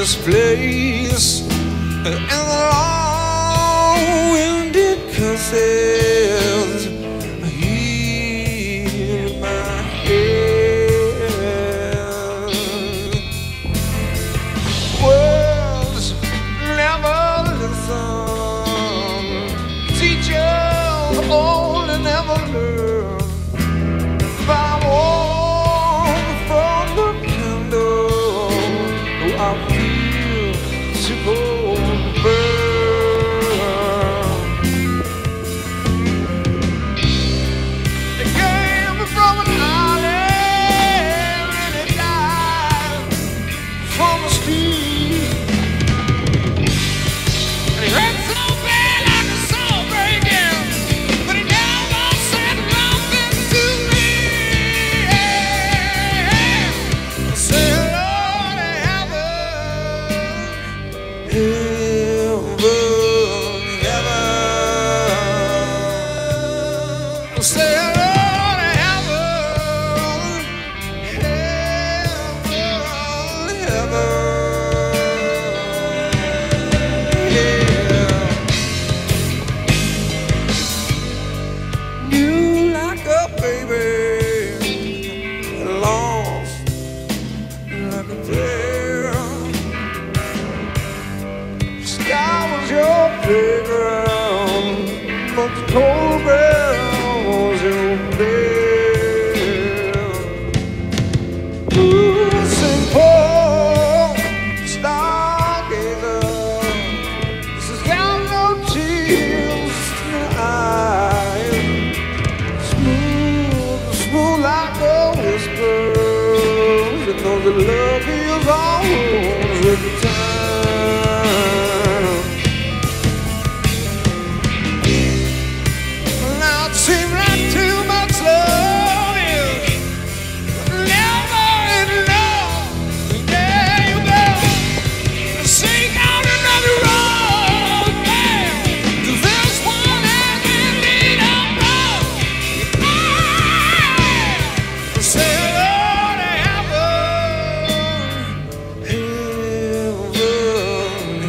this place, and the long-winded curses heal my head. Words never listen, teachers only never learn. If I walk from the candle, I feel to go burn. It came from an island and it died from the street. And it hurt so bad like a soul breaking, but it never said nothing to me. I said, Lord, heaven, heaven. Say, Lord, heaven, heaven, heaven. Yeah. You like a baby, lost like a prayer. Sky was your playground, but the cold ground was your bed. Ooh, St. Paul, stargazer, this has got no tears in your eyes. Smooth, smooth like a whisper, it knows that love heals all wounds with the time. Now it seems like too much love is never enough. Yeah, you better seek out another road, man, 'cause this one has been lead up road. Say, Lord, heaven, heaven,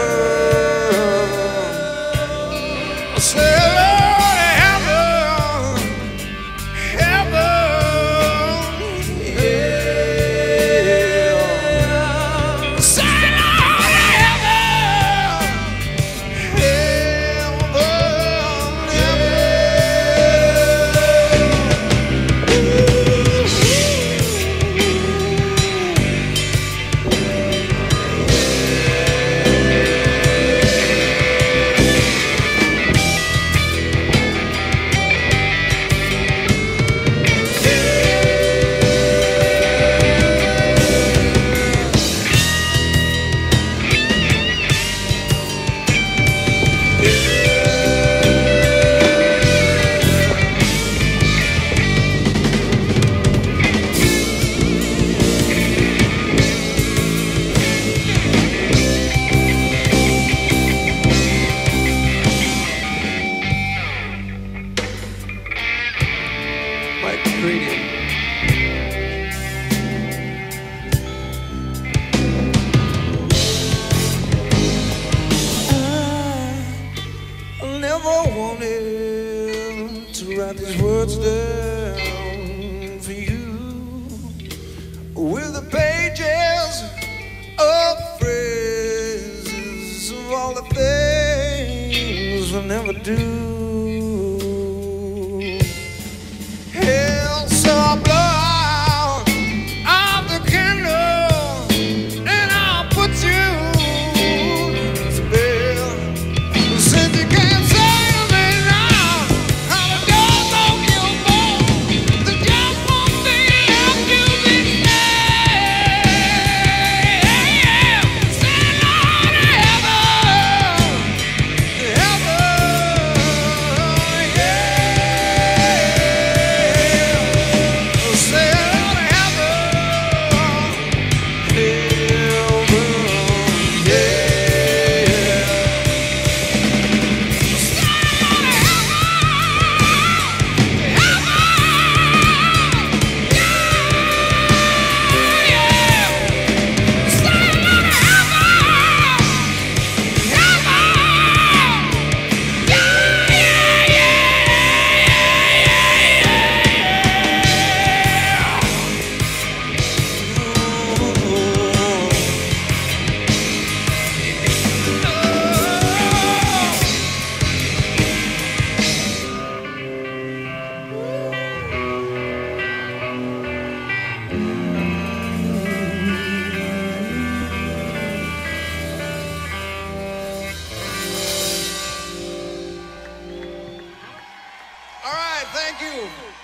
heaven. Say, Lord, heaven, heaven, yeah. Say, Lord, heaven, McCready. I never wanted to write these words down for you, with the pages of phrases of all the things we'll never do. Hell, so I blow out the candle and I'll put you to bed. Since you can't save me now, how the doors don't give more, the just won't be left to be saved. Say, Lord, heaven, heaven. right, thank you.